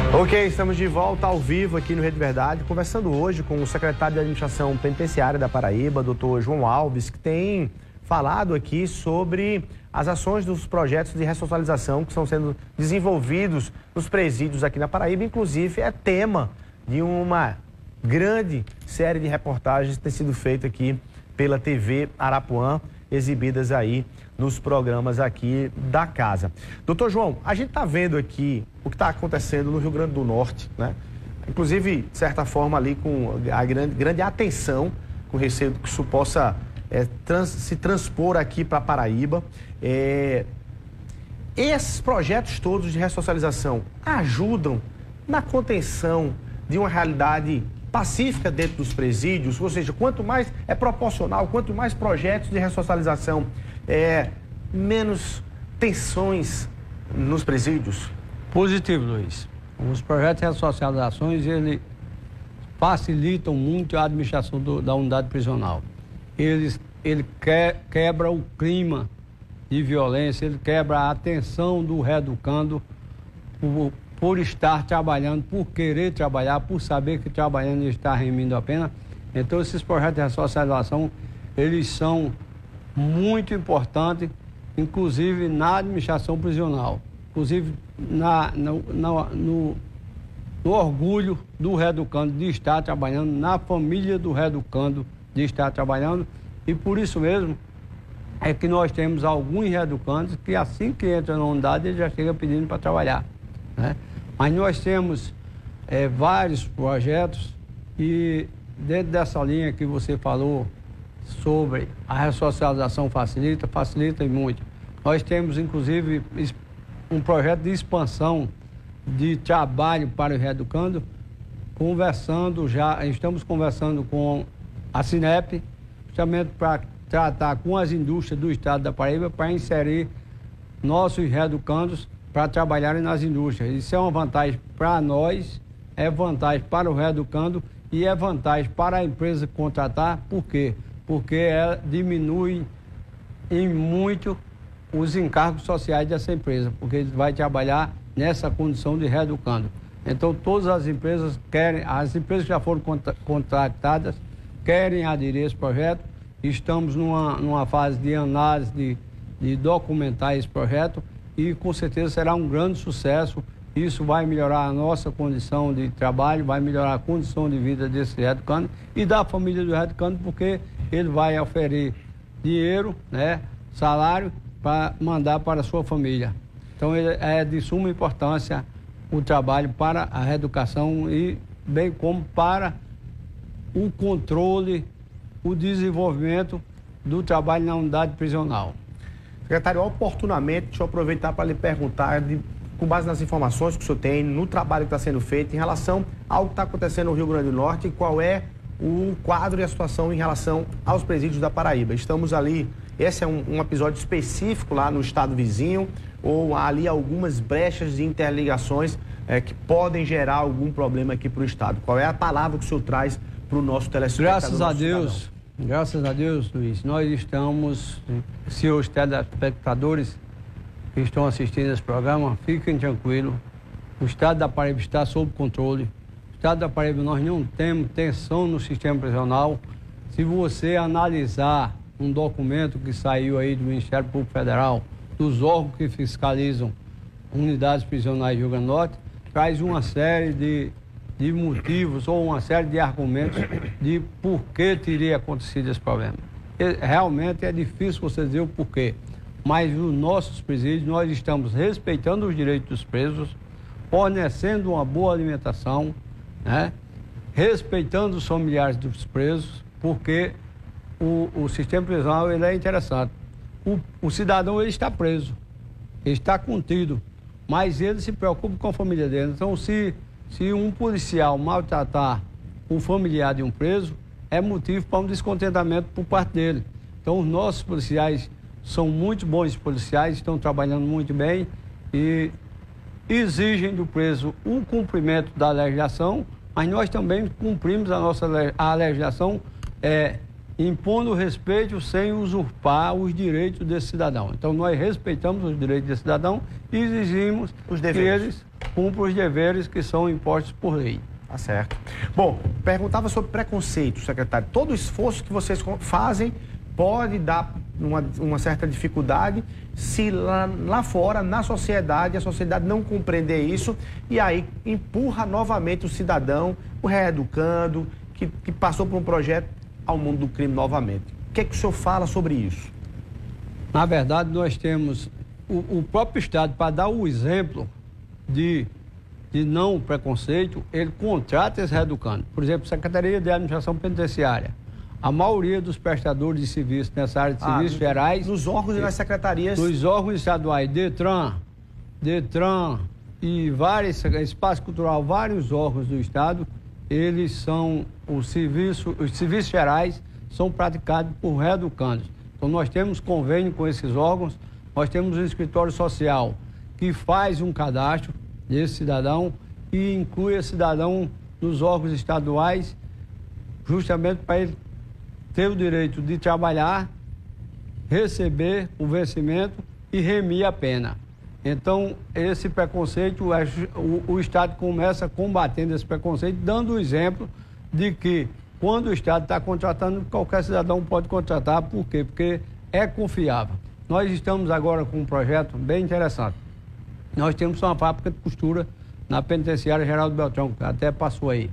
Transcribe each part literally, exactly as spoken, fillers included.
Ok, estamos de volta ao vivo aqui no Rede Verdade, conversando hoje com o secretário de Administração Penitenciária da Paraíba, doutor João Alves, que tem falado aqui sobre as ações dos projetos de ressocialização que estão sendo desenvolvidos nos presídios aqui na Paraíba. Inclusive, é tema de uma grande série de reportagens que tem sido feita aqui pela T V Arapuã, exibidas aí nos programas aqui da casa. Doutor João, a gente está vendo aqui o que está acontecendo no Rio Grande do Norte, né? Inclusive, de certa forma, ali com a grande, grande atenção, com receio de que isso possa é, trans, se transpor aqui para a Paraíba. É, esses projetos todos de ressocialização ajudam na contenção de uma realidade pacífica dentro dos presídios, ou seja, quanto mais é proporcional, quanto mais projetos de ressocialização, é, menos tensões nos presídios? Positivo, Luiz. Os projetos de ressocializações, eles facilitam muito a administração do, da unidade prisional. Eles, ele que, quebra o clima de violência, ele quebra a tensão do reeducando por, por estar trabalhando, por querer trabalhar, por saber que trabalhando está remindo a pena. Então, esses projetos de ressocialização, eles são muito importantes, inclusive na administração prisional, inclusive na, no, na, no, no orgulho do reeducando de estar trabalhando, na família do reeducando de estar trabalhando, e por isso mesmo é que nós temos alguns reeducandos que assim que entra na unidade, ele já chega pedindo para trabalhar, né? Mas nós temos é, vários projetos e dentro dessa linha que você falou sobre a ressocialização facilita, facilita e muito. Nós temos, inclusive, um projeto de expansão de trabalho para o reeducando, conversando já, estamos conversando com a Sinep, justamente para tratar com as indústrias do estado da Paraíba, para inserir nossos reeducandos para trabalharem nas indústrias. Isso é uma vantagem para nós, é vantagem para o reeducando e é vantagem para a empresa contratar. Por quê? Porque ela diminui em muito os encargos sociais dessa empresa, porque ele vai trabalhar nessa condição de reeducando. Então, todas as empresas querem, as empresas que já foram contratadas, querem aderir a esse projeto. Estamos numa, numa fase de análise, de, de documentar esse projeto e, com certeza, será um grande sucesso. Isso vai melhorar a nossa condição de trabalho, vai melhorar a condição de vida desse reeducando e da família do reeducando, porque ele vai oferecer dinheiro, né, salário, para mandar para a sua família. Então, ele é de suma importância o trabalho para a reeducação e bem como para o controle, o desenvolvimento do trabalho na unidade prisional. Secretário, oportunamente, deixa eu aproveitar para lhe perguntar, de, com base nas informações que o senhor tem, no trabalho que está sendo feito, em relação ao que está acontecendo no Rio Grande do Norte, qual é o quadro e a situação em relação aos presídios da Paraíba. Estamos ali, esse é um, um episódio específico lá no estado vizinho, ou há ali algumas brechas de interligações é, que podem gerar algum problema aqui para o estado? Qual é a palavra que o senhor traz para o nosso telespectador? Graças a Deus, graças a Deus, Luiz, nós estamos, senhores telespectadores que estão assistindo esse programa, fiquem tranquilos, o estado da Paraíba está sob controle. O estado da Paraíba, nós não temos tensão no sistema prisional. Se você analisar um documento que saiu aí do Ministério Público Federal, dos órgãos que fiscalizam unidades prisionais do Rio Grande do Norte, traz uma série de, de motivos ou uma série de argumentos de por que teria acontecido esse problema. E, realmente é difícil você dizer o porquê, mas nos nossos presídios nós estamos respeitando os direitos dos presos, fornecendo uma boa alimentação, né? Respeitando os familiares dos presos, porque o, o sistema prisional ele é interessante. O, o cidadão ele está preso, ele está contido, mas ele se preocupa com a família dele. Então, se, se um policial maltratar o familiar de um preso, é motivo para um descontentamento por parte dele. Então, os nossos policiais são muito bons policiais, estão trabalhando muito bem e exigem do preso o cumprimento da legislação, mas nós também cumprimos a nossa a legislação é, impondo respeito sem usurpar os direitos desse cidadão. Então, nós respeitamos os direitos desse cidadão e exigimos os que eles cumpra os deveres que são impostos por lei. Tá certo. Bom, perguntava sobre preconceito, secretário. Todo esforço que vocês fazem pode dar uma, uma certa dificuldade se lá, lá fora, na sociedade, a sociedade não compreender isso e aí empurra novamente o cidadão, o reeducando, que, que passou por um projeto ao mundo do crime novamente. O que é que o senhor fala sobre isso? Na verdade, nós temos o, o próprio Estado, para dar o exemplo de, de não preconceito, ele contrata esse reeducando. Por exemplo, Secretaria de Administração Penitenciária. A maioria dos prestadores de serviço nessa área de serviços ah, gerais... Nos órgãos e nas secretarias... Nos órgãos estaduais, DETRAN, DETRAN e vários, Espaço Cultural, vários órgãos do Estado, eles são, o serviço, os serviços gerais são praticados por reeducandos. Então, nós temos convênio com esses órgãos, nós temos um escritório social que faz um cadastro desse cidadão e inclui esse cidadão nos órgãos estaduais, justamente para ele ter o direito de trabalhar, receber o vencimento e remir a pena. Então, esse preconceito, o, o Estado começa combatendo esse preconceito, dando o exemplo de que quando o Estado está contratando, qualquer cidadão pode contratar. Por quê? Porque é confiável. Nós estamos agora com um projeto bem interessante. Nós temos uma fábrica de costura na Penitenciária Geraldo Beltrão, que até passou aí.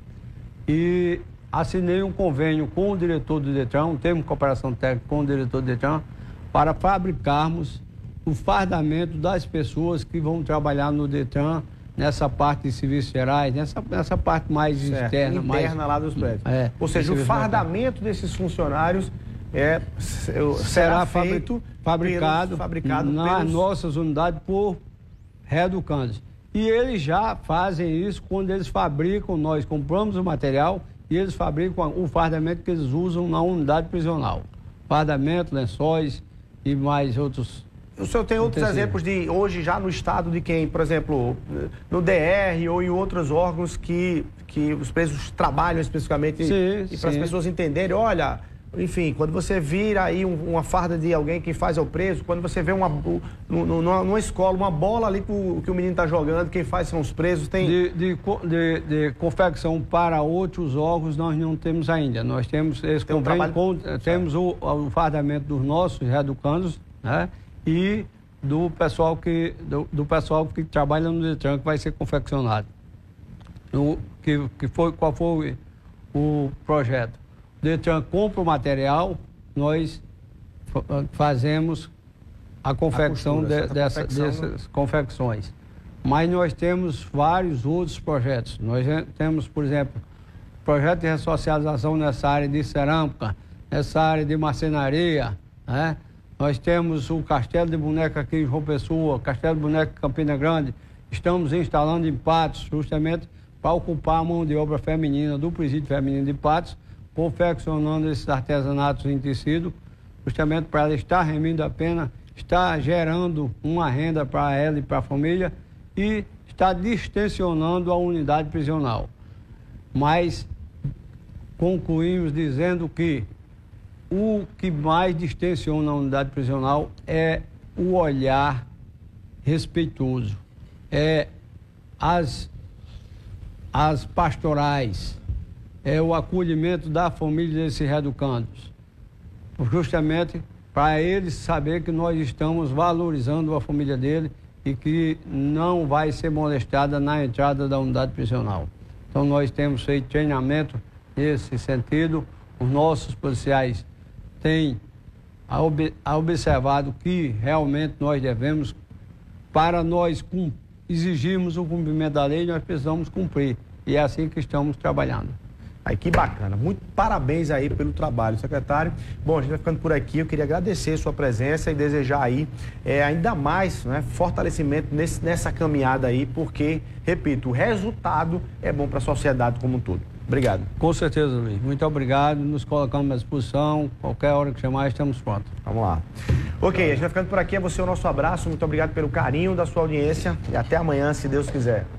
E assinei um convênio com o diretor do DETRAN, um termo de cooperação técnica com o diretor do DETRAN, para fabricarmos o fardamento das pessoas que vão trabalhar no DETRAN, nessa parte de serviços gerais, nessa, nessa parte mais certo, externa. Interna mais, lá dos prédios. É, Ou seja, o fardamento desses funcionários é, será, será feito, fabricado, pelos, fabricado nas pelos... nossas unidades por reeducandos. E eles já fazem isso quando eles fabricam, nós compramos o material e eles fabricam o fardamento que eles usam na unidade prisional. Fardamento, lençóis e mais outros. O senhor tem outros exemplos de hoje já no estado de quem, por exemplo, no D R ou em outros órgãos que, que os presos trabalham especificamente sim, e para as pessoas entenderem, olha, enfim, quando você vira aí um, uma farda de alguém que faz é o preso, quando você vê uma, numa, numa escola, uma bola ali que o, que o menino está jogando, quem faz são os presos, tem... De, de, de, de confecção para outros órgãos nós não temos ainda. Nós temos esse tem convênio, um com, temos o, o fardamento dos nossos reeducandos, né? E do pessoal que, do, do pessoal que trabalha no DETRAN, que vai ser confeccionado. O, que, que foi, qual foi o projeto? O DETRAN compra o material, nós fazemos a confecção, a costura, de, dessa, confecção dessas né? confecções. Mas nós temos vários outros projetos. Nós temos, por exemplo, projeto de ressocialização nessa área de cerâmica, nessa área de marcenaria, né? Nós temos o Castelo de Boneca aqui em João Pessoa, Castelo de Boneca em Campina Grande. Estamos instalando em Patos, justamente para ocupar a mão de obra feminina do Presídio Feminino de Patos, confeccionando esses artesanatos em tecido, justamente para ela estar remindo a pena, estar gerando uma renda para ela e para a família e estar distensionando a unidade prisional. Mas concluímos dizendo que o que mais distensiona a unidade prisional é o olhar respeitoso, é as, as pastorais, é o acolhimento da família desses reeducandos, justamente para eles saber que nós estamos valorizando a família dele e que não vai ser molestada na entrada da unidade prisional. Então nós temos feito treinamento nesse sentido, os nossos policiais tem observado que realmente nós devemos, para nós exigirmos o cumprimento da lei, nós precisamos cumprir. E é assim que estamos trabalhando. Aí, que bacana. Muito parabéns aí pelo trabalho, secretário. Bom, a gente vai ficando por aqui. Eu queria agradecer a sua presença e desejar aí é, ainda mais né, fortalecimento nesse, nessa caminhada aí, porque, repito, o resultado é bom para a sociedade como um todo. Obrigado. Com certeza, Luiz. Muito obrigado. Nos colocamos à disposição. Qualquer hora que chamar, estamos prontos. Vamos lá. Ok, a gente vai ficando por aqui. É você o nosso abraço. Muito obrigado pelo carinho da sua audiência. E até amanhã, se Deus quiser.